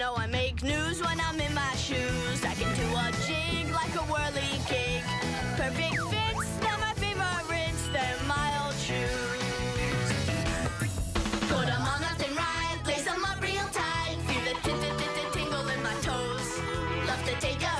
know I make news when I'm in my shoes. I can do a jig like a whirly gig. Perfect fits, they're my favorites, they're my old shoes. Put 'em on left and right, lace 'em up real tight. Feel the tingle in my toes. Love to take a